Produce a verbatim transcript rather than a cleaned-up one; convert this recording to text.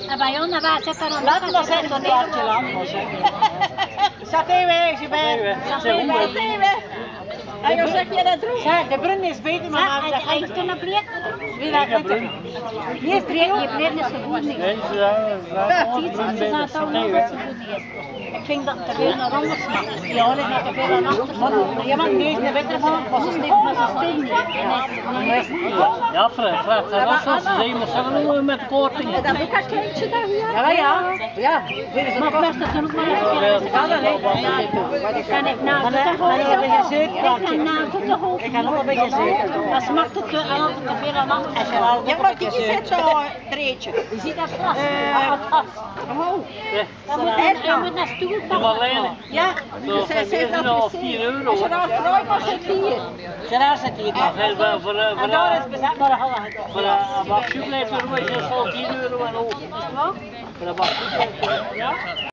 En bij ons waar zit er dan Laat me zeggen, een kwartje laat me zeggen. Saté weg, je bent. Saté weg. En dan zeg je dat droeg. Zeg, de brun is beter, maar Hij maar heeft toen een breed. wie dat weet ik. Die is breed, die breed is zo goed niet. Nee, ze zijn Ze zijn toch nog dat ze goed niet is. Ik vind dat er weer naar anders smaakt. Ja, dat gaat er weer aan achter. Ja, maar deze is beter van, maar ze steekt Maar ze stinkt niet. Ja, Fred, Fred, zeg dat zoals ze zeggen, maar zeggen we met korting. dat ook een kleintje daar hier? Ja, ja. Ja, dit is Maar best dat ook maar even. kan dat niet. Kan ik na Maar de dan heb je een Ik kan na de hoofd. Ik ga nog een beetje zeuren. Dat smaakt het te altijd te veel aan achter. Ja, maar die zit zo breedje. Je ziet dat vast. Oh. Dan moet je je moet naar stoel De pakken. Marlene. Ja, Zo, zij zegt dat al is tien euro. als je daar vrouw was, zit hier. Daar zit hier. Voor, voor, voor, En daar is bezet voor een halve. voor een bak chocolade is het al tien euro en over. Voor een bak chocolade.